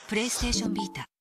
プレイステーションビータ